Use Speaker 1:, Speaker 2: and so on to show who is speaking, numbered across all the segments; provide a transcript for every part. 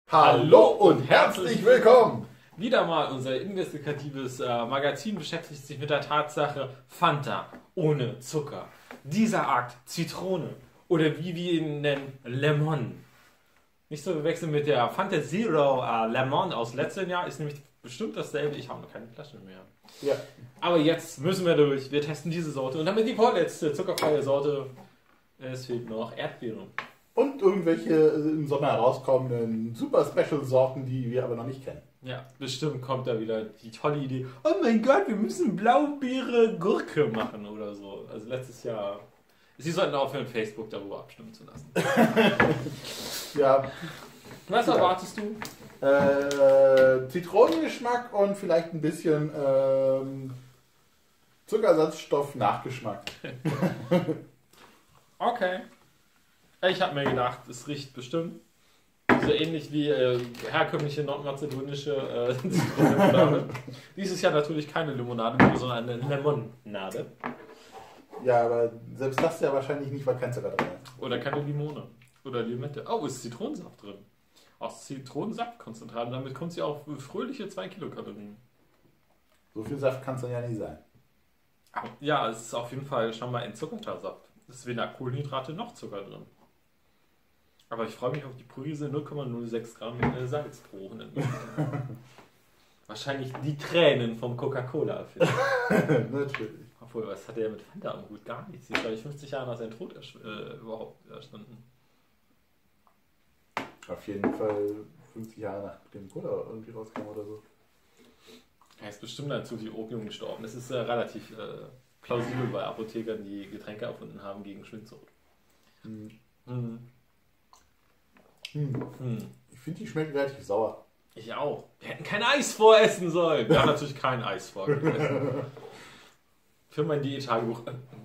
Speaker 1: Hallo und herzlich willkommen!
Speaker 2: Wieder mal unser investigatives Magazin beschäftigt sich mit der Tatsache Fanta ohne Zucker. Dieser Akt Zitrone oder wie wir ihn nennen, Lemon. Nicht zu verwechseln mit der Fanta Zero Lemon aus letztem Jahr, ist nämlich bestimmt dasselbe. Ich habe noch keine Flasche mehr.
Speaker 1: Ja.
Speaker 2: Aber jetzt müssen wir durch. Wir testen diese Sorte und damit die vorletzte zuckerfreie Sorte. Es fehlt noch Erdbeeren.
Speaker 1: Und irgendwelche im Sommer herauskommenden super Special Sorten, die wir aber noch nicht kennen.
Speaker 2: Ja, bestimmt kommt da wieder die tolle Idee. Oh mein Gott, wir müssen Blaubeere Gurke machen oder so. Also letztes Jahr. Sie sollten aufhören, Facebook darüber abstimmen zu lassen.
Speaker 1: Ja.
Speaker 2: Was erwartest du?
Speaker 1: Zitronengeschmack und vielleicht ein bisschen Zuckersatzstoff-Nachgeschmack.
Speaker 2: Okay. Ich habe mir gedacht, es riecht bestimmt so ähnlich wie herkömmliche nordmazedonische Zitronenlimonade. Dieses Jahr natürlich keine Limonade, sondern eine Lemonade.
Speaker 1: Ja, aber selbst das ja wahrscheinlich nicht, weil kein Zucker drin ist.
Speaker 2: Oder keine Limone. Oder Limette. Oh, ist Zitronensaft drin. Aus Zitronensaftkonzentrat. Und damit kommt sie auf fröhliche 2 Kilokalorien.
Speaker 1: So viel Saft kann es dann ja nicht sein.
Speaker 2: Ja, es ist auf jeden Fall schon mal entzuckerter Saft. Es ist weder Kohlenhydrate noch Zucker drin. Aber ich freue mich auf die Prise 0,06 Gramm Salz pro 100 Milliliter. Wahrscheinlich die Tränen vom Coca-Cola.
Speaker 1: Natürlich.
Speaker 2: Obwohl, was hat der mit Fanta am Hut? Gar nichts. Sie ist, glaube ich, 50 Jahre nach seinem Tod überhaupt erstanden.
Speaker 1: Auf jeden Fall 50 Jahre nach dem Cola irgendwie rauskam oder so.
Speaker 2: Er ist bestimmt dazu die Opium gestorben. Das ist relativ plausibel bei Apothekern, die Getränke erfunden haben gegen Schwindsucht.
Speaker 1: Ich finde, die schmecken relativ sauer.
Speaker 2: Ich auch. Wir hätten kein Eis voressen sollen. Wir haben natürlich kein Eis vorgegessen. Für mein Diättagebuch.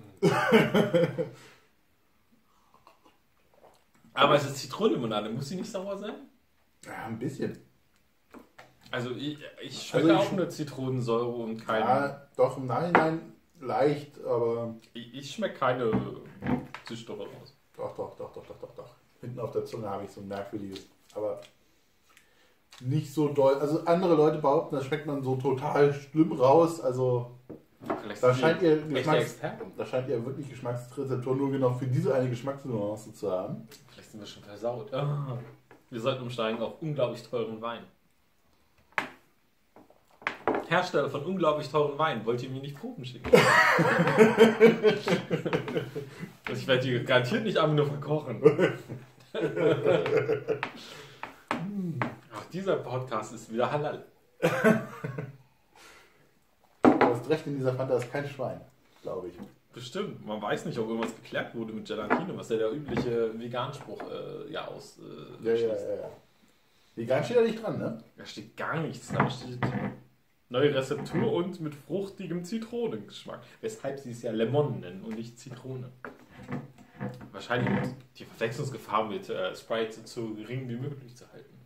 Speaker 2: Aber es ist Zitronenlimonade. Muss sie nicht sauer sein?
Speaker 1: Ja, ein bisschen.
Speaker 2: Also ich schmecke auch nur Zitronensäure und keine...
Speaker 1: Ja, doch, nein, leicht, aber...
Speaker 2: Ich schmecke keine Süßstoffe raus.
Speaker 1: Doch. Hinten auf der Zunge habe ich so ein merkwürdiges, aber nicht so doll. Also andere Leute behaupten, das schmeckt man so total schlimm raus. Also da scheint ihr wirklich Geschmacksrezeptoren nur genau für diese eine Geschmacksnuance zu haben.
Speaker 2: Vielleicht sind wir schon versaut. Wir sollten umsteigen auf unglaublich teuren Wein. Hersteller von unglaublich teuren Wein, wollt ihr mir nicht Proben schicken? Ich werde die garantiert nicht einfach nur verkochen. Ach, dieser Podcast ist wieder halal.
Speaker 1: Du hast recht, in dieser Fanta ist kein Schwein, glaube ich.
Speaker 2: Bestimmt. Man weiß nicht, ob irgendwas geklärt wurde mit Gelatine, was ja der übliche Veganspruch
Speaker 1: Ja. Vegan steht da nicht dran, ne?
Speaker 2: Da steht gar nichts. Da steht neue Rezeptur und mit fruchtigem Zitronengeschmack. Weshalb sie es ja Lemon nennen und nicht Zitrone. Wahrscheinlich die Verwechslungsgefahr mit Sprite so gering wie möglich zu halten.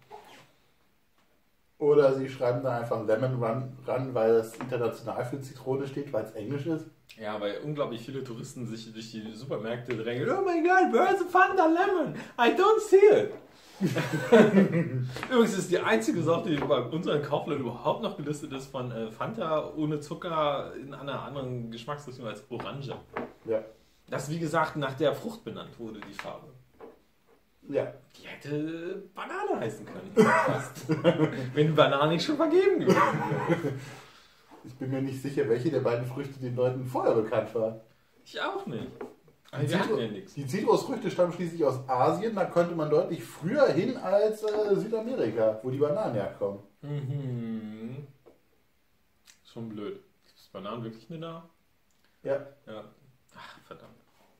Speaker 1: Oder sie schreiben da einfach Lemon ran, weil es international für Zitrone steht, weil es Englisch ist.
Speaker 2: Ja, weil unglaublich viele Touristen sich durch die Supermärkte drängen. Oh mein Gott, where's the Fanta Lemon? I don't see it. Übrigens ist die einzige Sorte, die bei unseren Kaufleuten überhaupt noch gelistet ist, von Fanta ohne Zucker in einer anderen Geschmacksrichtung als Orange.
Speaker 1: Ja.
Speaker 2: Das, wie gesagt, nach der Frucht benannt wurde, die Farbe.
Speaker 1: Ja.
Speaker 2: Die hätte Banane heißen können. Fast. Wenn die Banane nicht schon vergeben gewesen wäre.
Speaker 1: Ich bin mir nicht sicher, welche der beiden Früchte den Leuten vorher bekannt war.
Speaker 2: Ich auch nicht. Aber wir hatten ja nichts.
Speaker 1: Die Zitrusfrüchte stammen schließlich aus Asien, da konnte man deutlich früher hin als Südamerika, wo die Bananen herkommen.
Speaker 2: Mhm. Schon blöd. Ist Bananen wirklich nicht da?
Speaker 1: Ja.
Speaker 2: Ach, verdammt.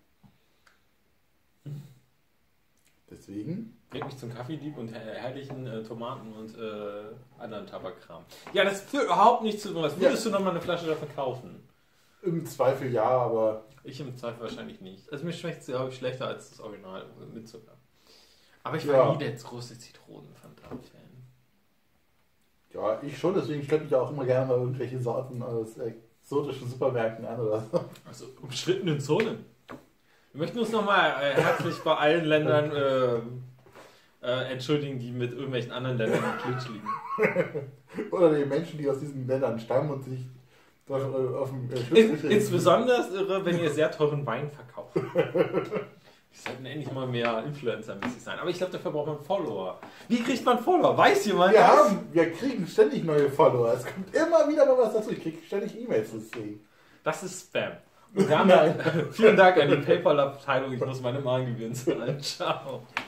Speaker 1: Deswegen?
Speaker 2: Bringt mich zum Kaffeedieb und herrlichen Tomaten und anderen Tabakkram. Ja, das führt überhaupt nicht zu was. Würdest du nochmal eine Flasche davon kaufen?
Speaker 1: Im Zweifel ja, aber...
Speaker 2: Ich im Zweifel wahrscheinlich nicht. Also mir schmeckt es, glaube ich, schlechter als das Original mit Zucker. Aber ich war nie der große Zitronen-Fanta-Fan.
Speaker 1: Ja, ich schon, deswegen schleppe ich auch immer gerne mal irgendwelche Sorten aus exotischen Supermärkten an oder so.
Speaker 2: Also umstrittenen Zonen. Wir möchten uns nochmal herzlich bei allen Ländern entschuldigen, die mit irgendwelchen anderen Ländern im Klitsch liegen.
Speaker 1: Oder die Menschen, die aus diesen Ländern stammen und sich auf dem Schutz
Speaker 2: Insbesondere irre, wenn ihr sehr teuren Wein verkauft. Die sollten endlich mal mehr Influencer-mäßig sein. Aber ich glaube, dafür braucht man Follower. Wie kriegt man Follower? Weiß jemand das?
Speaker 1: Wir kriegen ständig neue Follower. Es kommt immer wieder mal was dazu. Ich kriege ständig E-Mails deswegen.
Speaker 2: Das ist Spam. Und wir haben vielen Dank an die PayPal-Abteilung. Ich muss meine Magengebühren zahlen. Ciao.